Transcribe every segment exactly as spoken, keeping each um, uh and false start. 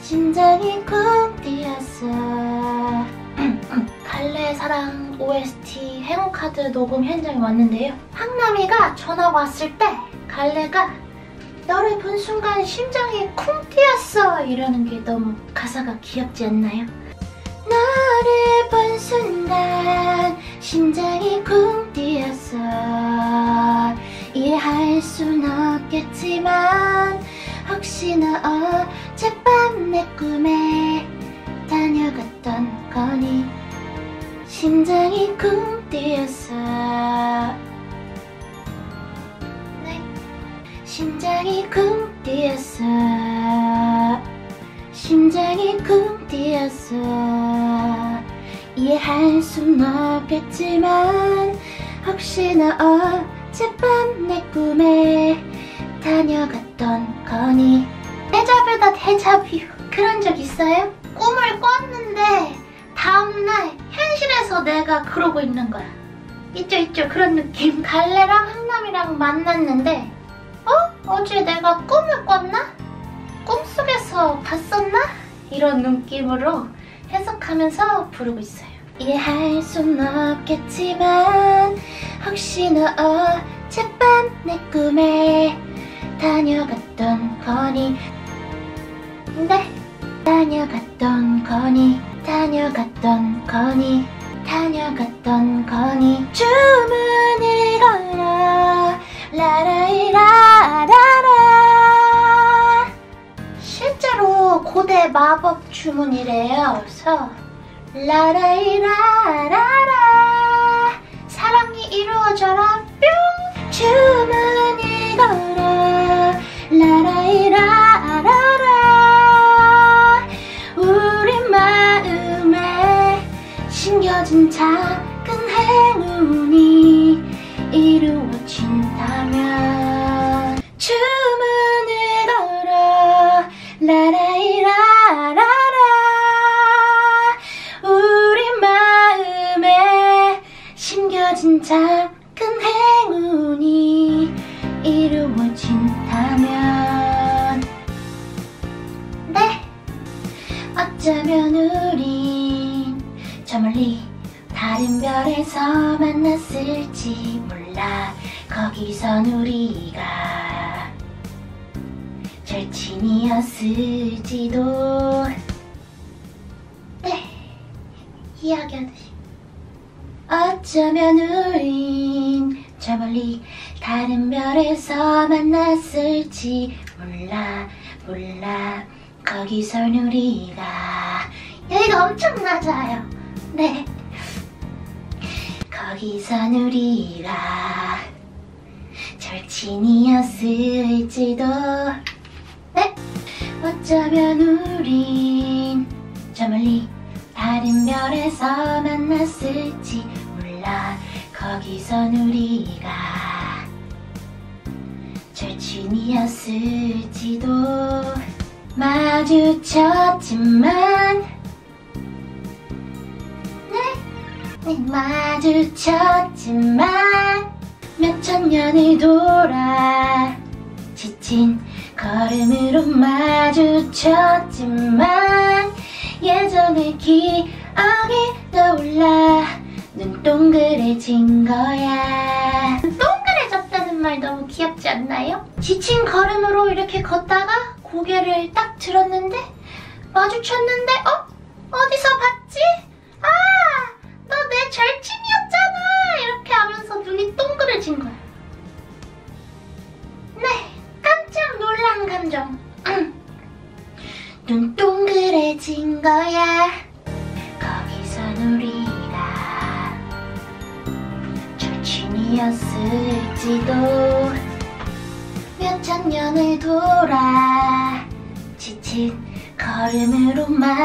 심장이 쿵 뛰었어. 갈래 사랑 오에스티 행운카드 녹음 현장에 왔는데요. 황남이가 전화 왔을 때 갈래가 너를 본 순간 심장이 쿵 뛰었어 이러는 게 너무 가사가 귀엽지 않나요? 너를 본 순간 심장이 쿵 뛰었어. 이해할 순 없겠지만 혹시나 어젯밤 내 꿈에 다녀갔던 거니. 심장이 쿵 뛰었어. 네. 심장이 쿵 뛰었어. 심장이 쿵 뛰었어. 이해할 순 없겠지만 혹시나 어젯밤 내 꿈에 다녀갔던 거니. 데자뷰다 데자뷰. 그런 적 있어요? 꿈을 꿨는데 다음날 현실에서 내가 그러고 있는 거야. 있죠 있죠 그런 느낌. 갈래랑 황남이랑 만났는데 어? 어제 내가 꿈을 꿨나? 꿈속에서 봤었나? 이런 느낌으로 해석하면서 부르고 있어요. 이해할 순 없겠지만 혹시나 어젯밤 내 꿈에 다녀갔던 거니. 네. 다녀갔던 거니. 다녀갔던 거니. 다녀갔던 거니. 주문을 걸어 라라이라라라. 실제로 고대 마법 주문이래요. 그래서 라라이라라라 사랑이 이루어져라 뿅. 주문을 걸어 라라이라라라 우리 마음에 심겨진 작은 행운이 이루어진다면 주문을 걸어 라라이라라라 우리 마음에 심겨진 작은 행운이 이루어진다면. 네. 어쩌면 우린 저 멀리 다른 별에서 만났을지 몰라. 거기선 우리가 절친이었을지도. 네. 이야기하듯이. 어쩌면 우린 저 멀리 다른 별에서 만났을지 몰라 몰라. 거기선 우리가. 여기가 엄청 낮아요. 네. 거기선 우리가 절친이었을지도. 네. 어쩌면 우린 저 멀리 다른 별에서 만났을지 몰라. 거기선 우리가 절친이었을지도. 마주쳤지만 네, 네 마주쳤지만 몇천 년을 돌아 지친 걸음으로 마주쳤지만 예전의 기억이 떠올라 눈동그래진 거야. 눈동그래졌다는 말 너무 귀엽지 않나요? 지친 걸음으로 이렇게 걷다가 고개를 딱 들었는데 마주쳤는데 어? 어디서 봤지? 아! 너 내 절친이었잖아! 이렇게 하면서 눈이 동그래진 거야. 네, 깜짝 놀란 감정. 눈 동그래진 거야. 거기선 우리가 절친이었을지도. 몇천 년을 돌아 지친 걸음으로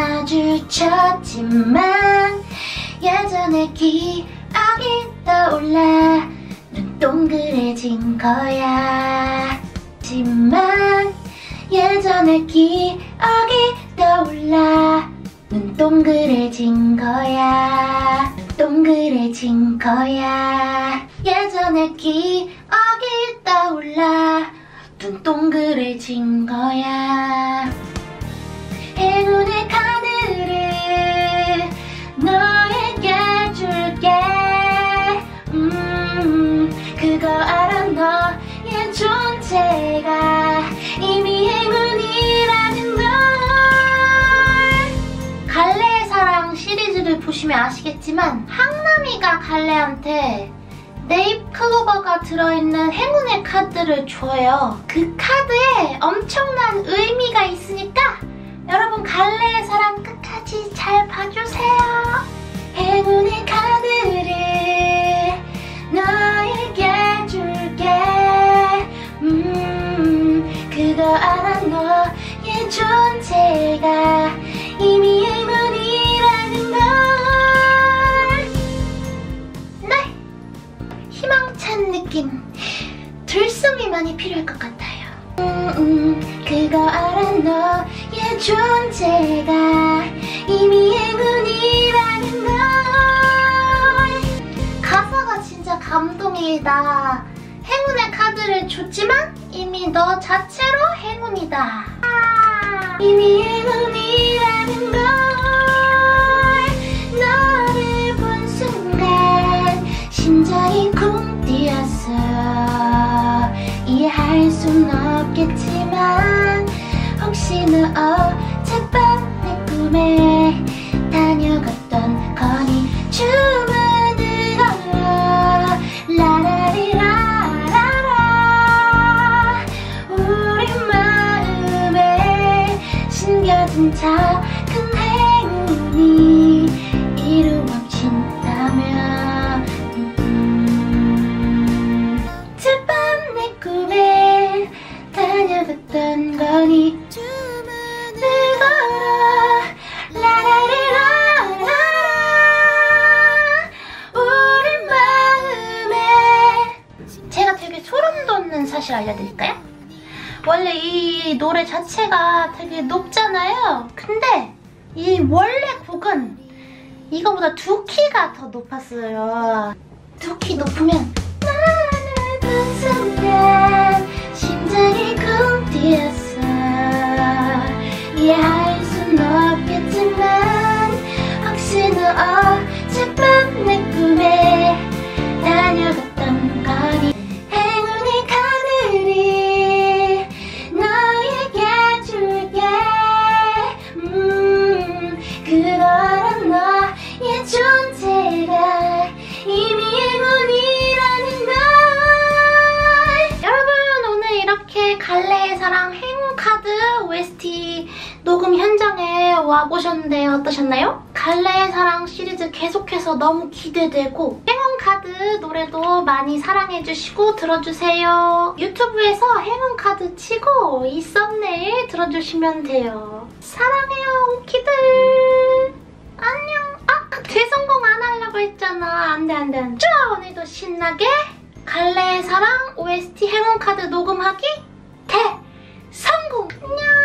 마주쳤지만 예전의 기억이 떠올라 눈 동그래진 거야. 지만 예전의 기억이 떠올라 눈 동그래진 거야. 눈 동그래진 거야. 예전의 기억이 떠올라 눈 동그래진 거야. 행운의 카드를 너에게 줄게. 음 그거 알아 너의 존재가 이미 행운이라는 걸. 갈래의 사랑 시리즈를 보시면 아시겠지만 항남이가 갈래한테 네잎클로버가 들어있는 행운의 카드를 줘요. 그 카드에 엄청난 의미가 있으니까 여러분 갈래의 사랑 끝까지 잘 봐주세요. 행운의 카드를 너에게 줄게. 음 그거 알아 너의 존재가 이미 행운이라는 걸. 네, 희망찬 느낌, 들숨이 많이 필요할 것 같아요. 음, 음, 그거 알아 너의 존재가 이미 행운이라는 걸. 가사가 진짜 감동이다. 행운의 카드를 줬지만 이미 너 자체로 행운이다. 아, 이미 행운이라는 걸. 너를 본 순간 심장이 쿵 뛰었어. 이해할 순 없겠지만 혹시 너 어젯밤 내 꿈에 다녀갔던 거니. 주문을 걸어 라라리라라라. 우리 마음에 숨겨진 작은 행운이 이루어진다면 음, 어젯밤 내 꿈에 다녀갔던 거니. 주문을 걸어 라라리라라라. 우리 마음에. 제가 되게 소름 돋는 사실 알려드릴까요? 원래 이 노래 자체가 되게 높잖아요. 근데 이 원래 곡은 이거보다 두 키가 더 높았어요. 두 키 높으면 나를 본 순간 심장이 쿵 뛰었어. 이해할 순 없겠지만 혹시 너 어젯밤 내 꿈에 다녀갔던 거니. 행운의 카드를 너에게 줄게. 음 그거 알아 너의 존재가 이미 행운이라는 걸. 여러분 오늘 이렇게 갈래의 사랑 행운 카드 오에스티 녹음 현장에 와보셨는데 어떠셨나요? 갈래의 사랑 시리즈 계속해서 너무 기대되고 행운 카드 노래도 많이 사랑해주시고 들어주세요. 유튜브에서 행운 카드 치고 이 썸네일 들어주시면 돼요. 사랑해요 오키들. 안녕. 아 대성공 안 하려고 했잖아. 안돼 안돼 안돼. 자 오늘도 신나게 갈래의 사랑 오에스티 행운 카드 녹음하기 대성공. 안녕.